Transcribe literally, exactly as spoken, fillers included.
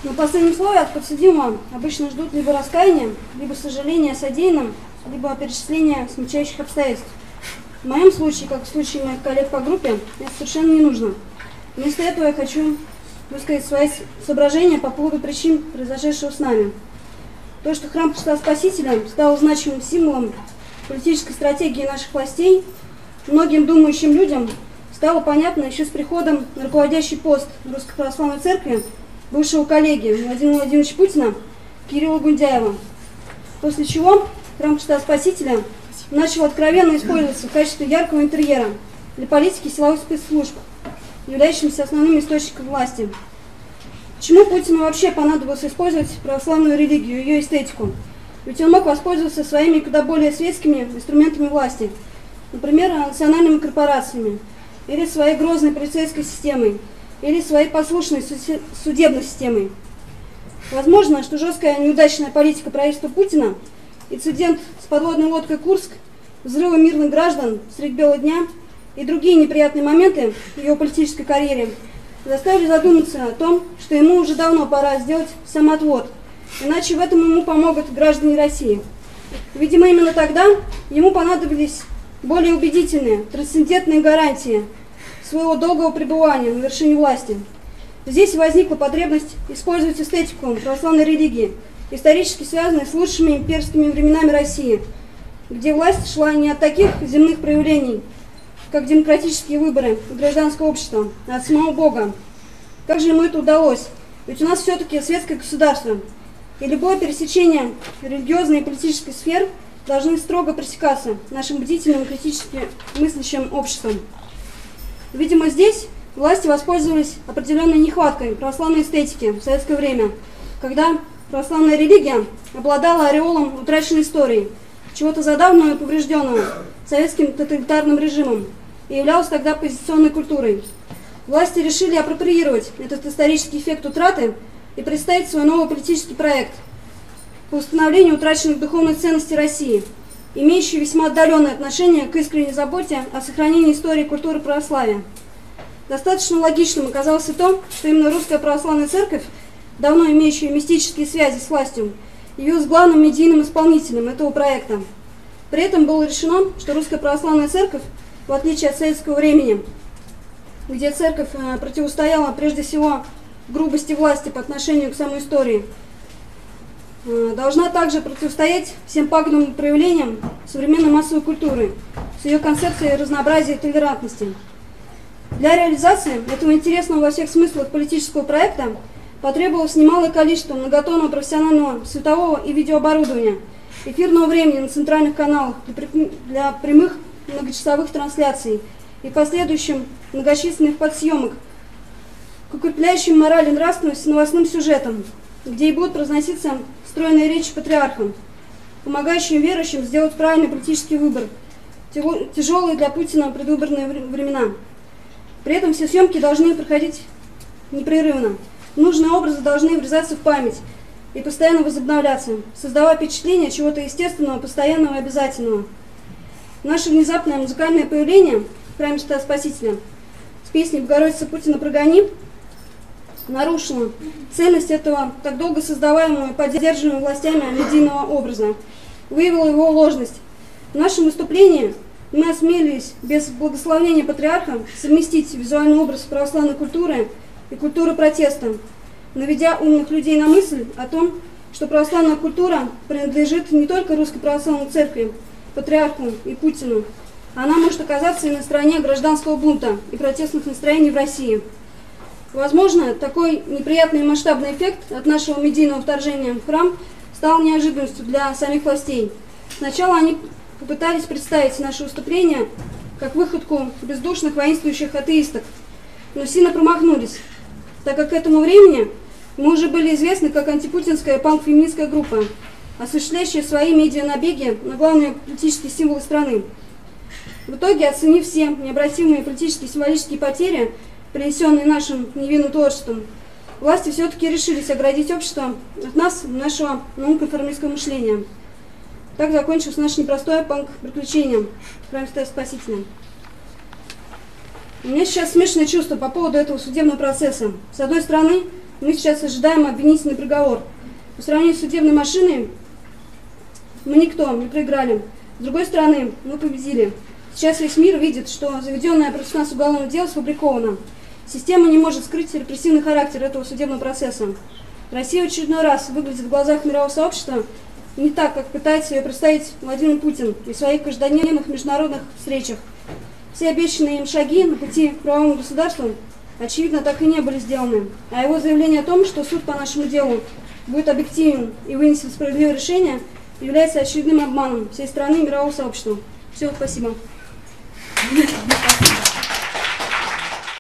На последнем слове от подсудимого обычно ждут либо раскаяния, либо сожаления о содеянном, либо перечисления смягчающих обстоятельств. В моем случае, как в случае моих коллег по группе, это совершенно не нужно. Вместо этого я хочу высказать свои соображения по поводу причин произошедшего с нами. То, что храм Христа Спасителя стал значимым символом политической стратегии наших властей, многим думающим людям стало понятно еще с приходом на руководящий пост Русской Православной Церкви бывшего коллеги Владимира Владимировича Путина Кирилла Гундяева. После чего храм Христа Спасителя начал откровенно использоваться в качестве яркого интерьера для политики силовых спецслужб, являющимся основным источником власти. Почему Путину вообще понадобилось использовать православную религию, ее эстетику? Ведь он мог воспользоваться своими куда более светскими инструментами власти, например, национальными корпорациями, или своей грозной полицейской системой, или своей послушной судебной системой. Возможно, что жесткая неудачная политика правительства Путина, инцидент с подводной лодкой «Курск», взрывы мирных граждан средь бела дня и другие неприятные моменты в его политической карьере заставили задуматься о том, что ему уже давно пора сделать самоотвод, иначе в этом ему помогут граждане России. Видимо, именно тогда ему понадобились более убедительные, трансцендентные гарантии своего долгого пребывания на вершине власти. Здесь возникла потребность использовать эстетику православной религии, исторически связанной с лучшими имперскими временами России, где власть шла не от таких земных проявлений, как демократические выборы и гражданское общество, а от самого Бога. Как же ему это удалось? Ведь у нас все-таки светское государство, и любое пересечение религиозной и политической сфер должны строго пресекаться нашим бдительным и критически мыслящим обществом. Видимо, здесь власти воспользовались определенной нехваткой православной эстетики в советское время, когда православная религия обладала ореолом утраченной истории, чего-то задавленного и поврежденного советским тоталитарным режимом, и являлась тогда оппозиционной культурой. Власти решили апроприировать этот исторический эффект утраты и представить свой новый политический проект по установлению утраченных духовных ценностей России, имеющий весьма отдаленное отношение к искренней заботе о сохранении истории и культуры православия. Достаточно логичным оказалось и то, что именно Русская Православная Церковь, давно имеющая мистические связи с властью, явилась главным медийным исполнителем этого проекта. При этом было решено, что Русская Православная Церковь, в отличие от советского времени, где церковь противостояла прежде всего грубости власти по отношению к самой истории, должна также противостоять всем пагубным проявлениям современной массовой культуры с ее концепцией разнообразия и толерантности. Для реализации этого интересного во всех смыслах политического проекта потребовалось немалое количество многотонного профессионального светового и видеооборудования, эфирного времени на центральных каналах для прямых многочасовых трансляций и последующим многочисленных подсъемок к укрепляющим мораль и нравственность новостным сюжетам, где и будут произноситься стройные речи патриархам, помогающим верующим сделать правильный политический выбор, тяжелые для Путина предвыборные времена. При этом все съемки должны проходить непрерывно. Нужные образы должны врезаться в память и постоянно возобновляться, создавая впечатление чего-то естественного, постоянного и обязательного. Наше внезапное музыкальное появление в храме Христа Спасителя с песней «Богородица Путина прогони» нарушило цельность этого так долго создаваемого и поддерживаемого властями медийного образа, выявило его ложность. В нашем выступлении мы осмелились без благословения патриарха совместить визуальный образ православной культуры и культуры протеста, наведя умных людей на мысль о том, что православная культура принадлежит не только Русской Православной Церкви, патриарху и Путину, она может оказаться и на стороне гражданского бунта и протестных настроений в России. Возможно, такой неприятный и масштабный эффект от нашего медийного вторжения в храм стал неожиданностью для самих властей. Сначала они попытались представить наше выступление как выходку бездушных воинствующих атеистов, но сильно промахнулись, так как к этому времени мы уже были известны как антипутинская панк-феминистская группа, осуществляющая свои медианабеги на главные политические символы страны. В итоге, оценив все необратимые политические и символические потери, принесенные нашим невинным творчеством, власти все-таки решились оградить общество от нас, нашего наукоинформистского мышления. Так закончилось наше непростое панк-приключение в храме Христа Спасителя. У меня сейчас смешанное чувство по поводу этого судебного процесса. С одной стороны, Мы сейчас ожидаем обвинительный приговор. По сравнению с судебной машиной мы никто, мы проиграли. С другой стороны, мы победили. Сейчас весь мир видит, что заведенное против нас уголовное дело сфабриковано. Система не может скрыть репрессивный характер этого судебного процесса. Россия в очередной раз выглядит в глазах мирового сообщества не так, как пытается ее представить Владимир Путин в своих каждодневных международных встречах. Все обещанные им шаги на пути к правовому государству, очевидно, так и не были сделаны. А его заявление о том, что суд по нашему делу будет объективен и вынесет справедливое решение, является очередным обманом всей страны и мирового сообщества. Все, спасибо.